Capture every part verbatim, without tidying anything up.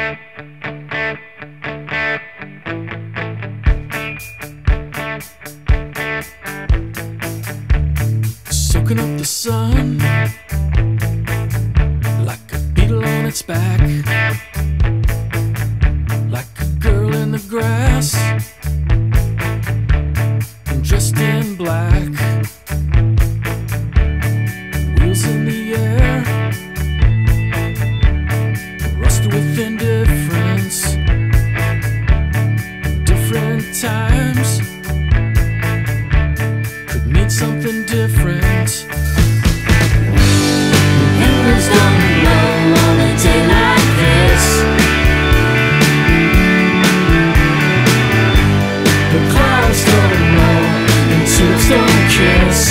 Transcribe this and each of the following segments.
Soaking up the sun like a beetle on its back, like a girl in the grass and dressed in black. Wheels in the air, rusted with indifference. Different times could mean something different. Pinwheels don't blow on a day like this. The clouds don't roll and tubes don't kiss.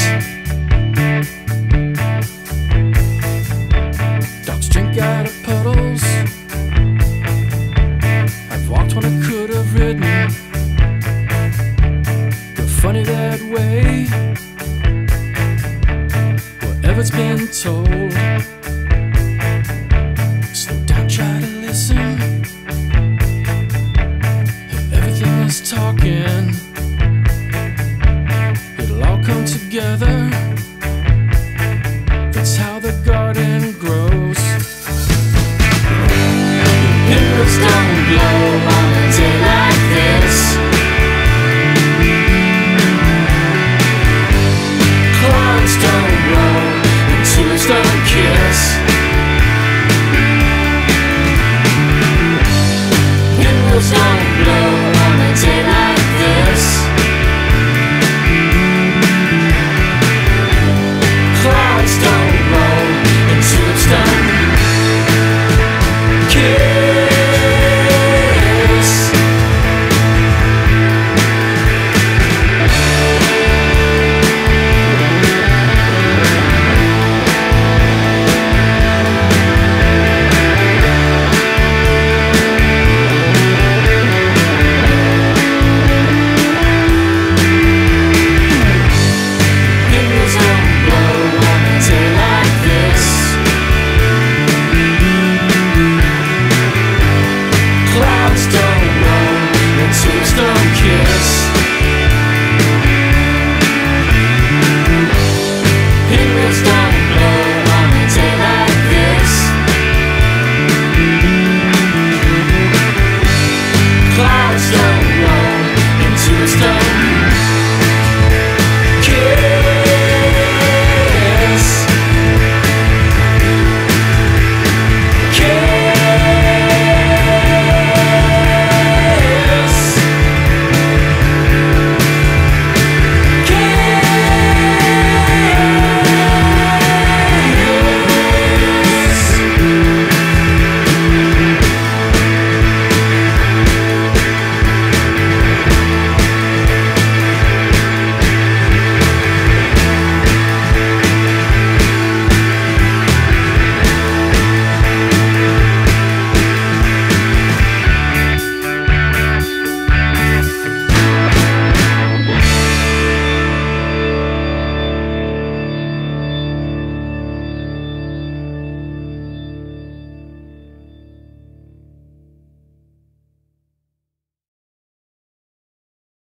Dogs drink out of puddles. I've walked when I could have ridden. We're funny that way. Whatever's been told, slow down, try to listen. Everything is talking. It'll all come together. That's how the garden grows. Pinwheels don't blow